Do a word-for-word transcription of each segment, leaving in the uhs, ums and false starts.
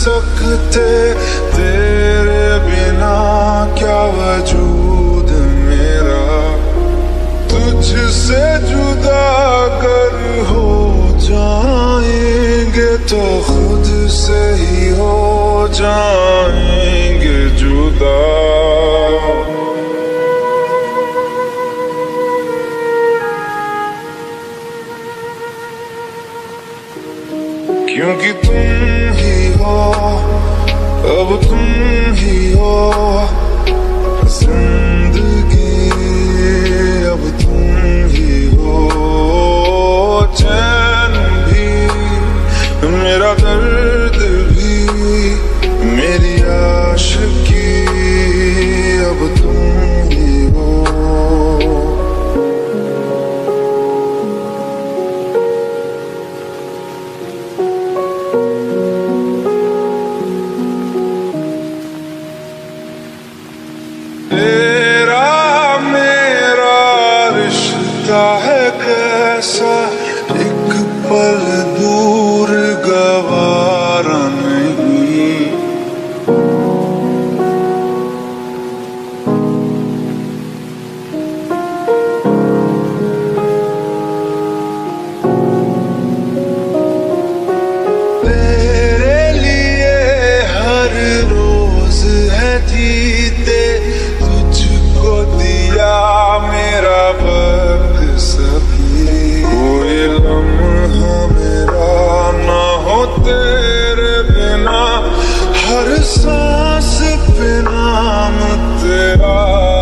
सकते, तेरे बिना क्या वजूद मेरा। तुझसे जुदा अगर हो जाएंगे तो खुद से ही हो जाएंगे जुदा। क्योंकि तुम ही हो, अब तुम ही हो जिंदगी, अब तुम ही हो। चैन भी मेरा, दर्द भी मेरी आशिकी, अब तुम ही हो। तेरा मेरा रिश्ता है कैसा, एक पल दूर गवारा नहीं। तेरे लिए हर रोज है जीते, तुझको दिया मेरा वक्त सभी। कोई लम्हा मेरा ना हो तेरे बिना, हर सांस पे नाम तेरा।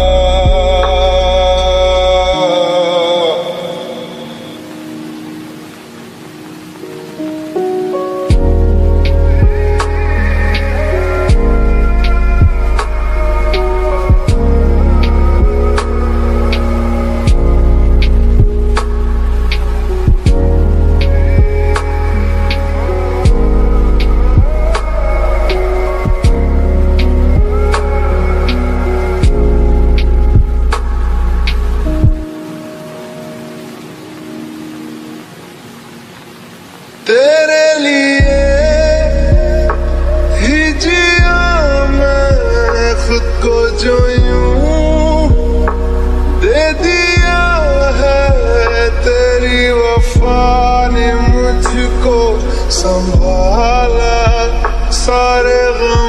तेरे लिए ही जिया मैं खुद को, जो यूं दे दिया है तेरी वफा ने मुझको संभाला। सारे